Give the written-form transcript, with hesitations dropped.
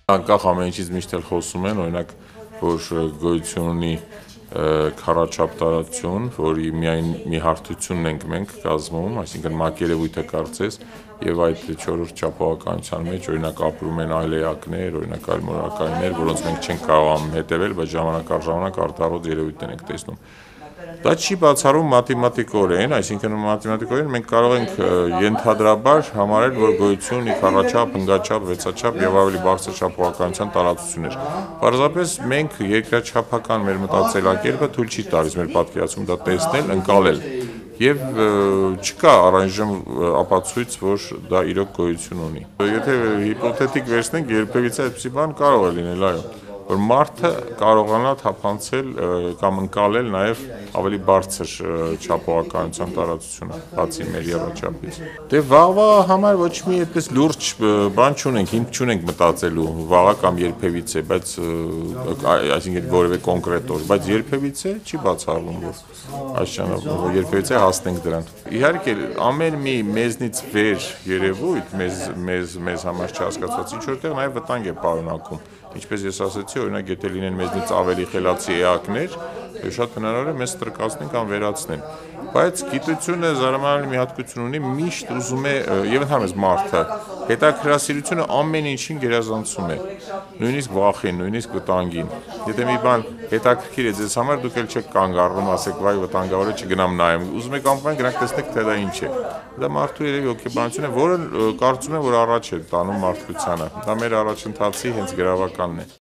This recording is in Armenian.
Անկախ ամեն ինչից միշտ էլ խոսում են, օրինակ, որ գոյություն ունի քառաչափ տարածություն, որի միայն մի հարթությունն ենք մենք կազմում, այսինքն մակերևույթը կարծես, եւ այդ 4-րդ չափողականության մեջ օրինակ ապրում են այլ էակներ, օրինակ այլ մորակայիններ, որոնց մենք չենք կարող հետևել, բայց ժամանակ առ ժամանակ արտահայտ երևույթներ ենք տեսնում։ Դա չի բացառում մաթեմատիկորեն, այսինքն մաթեմատիկորեն մենք կարող ենք ենթադրաբար համարել, որ գոյություն ունի քառաչափ, հնգաչափ, վեցաչափ եւ ավելի բարձր չափողականության տարածություններ։ Պարզապես մենք երկրաչափական մեր մտածելակերպը թույլ չի տալիս մեր պատկերացում դա տեսնել, ընկալել։ Եվ չկա առայժմ ապացույց, որ դա իրոք գոյություն ունի։ Եթե հիպոթետիկ վերցնենք, երբևիցե այդպիսի բան կարող է լինել, այո, որ մարդը կարողանա թափանցել կամ ընկալել նաև ավելի բարձր չափողականության տարածությունը, բացի մեր եռաչափից։ Դե վաղվա համար ոչ մի այդպես լուրջ բան չունենք, հիմք չունենք մտածելու վաղը կամ երբևիցե, բայց այսինքն որևէ կոնկրետ օր, բայց երբևիցե չի բացառվում, որ այս ճանապարհով երբևիցե հասնենք դրան։ Իհարկե, ամեն մի մեզնից վեր երևույթ, մեզ համար չհասկացված ինչ որտեղ նաև վտանգ է պարունակում։ Ինչպես ես ասացի, օրինակ, եթե լինեն մեզնից ավելի խելացի էակներ, շատ հնարավոր է մեզ ստրկացնեն կամ վերացնեն։ Բայց գիտությունը զարմանալի մի հատկություն ունի, միշտ ուզում է, եւ ընդհանրապես մարդը, հետաքրքրասիրությունը ամեն ինչին գերազանցում է, նույնիսկ վախին, նույնիսկ վտանգին։ Եթե մի բան հետաքրքիր է ձեզ համար, դուք էլ չեք կանգ առնում, ասեք, վայ, վտանգավոր է, չգնամ նայեմ։ Ուզում եք անպայման գնաք տեսնեք, թե դա ինչ է։ Դա մարդու երևի հոգեբանություն է, որը կարծում եմ, որ առաջ է տանում մարդկությանը։ Դա մեր առաջընթացի հենց գրավականն է։